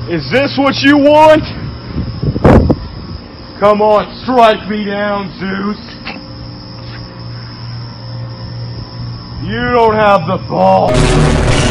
Is this what you want? Come on, strike me down, Zeus. You don't have the balls.